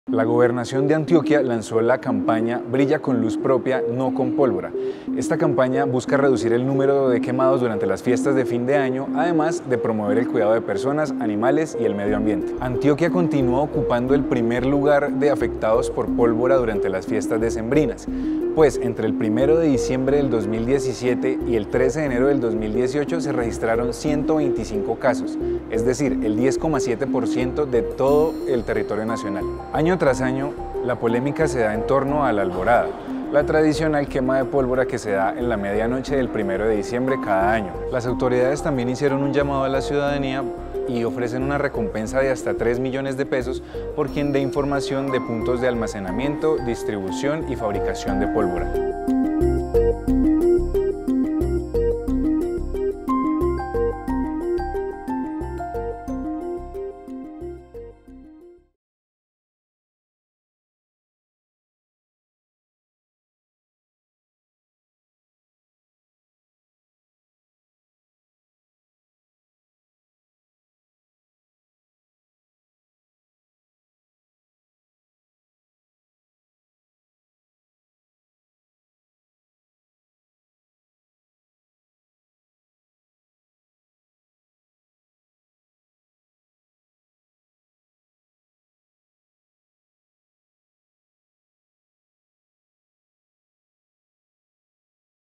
La Gobernación de Antioquia lanzó la campaña Brilla con luz propia, no con pólvora. Esta campaña busca reducir el número de quemados durante las fiestas de fin de año, además de promover el cuidado de personas, animales y el medio ambiente. Antioquia continúa ocupando el primer lugar de afectados por pólvora durante las fiestas decembrinas, pues entre el 1 de diciembre del 2017 y el 13 de enero del 2018 se registraron 125 casos, es decir, el 10,7% de todo el territorio nacional. Año tras año, la polémica se da en torno a la alborada, la tradicional quema de pólvora que se da en la medianoche del 1 de diciembre cada año. Las autoridades también hicieron un llamado a la ciudadanía y ofrecen una recompensa de hasta 3 millones de pesos por quien dé información de puntos de almacenamiento, distribución y fabricación de pólvora.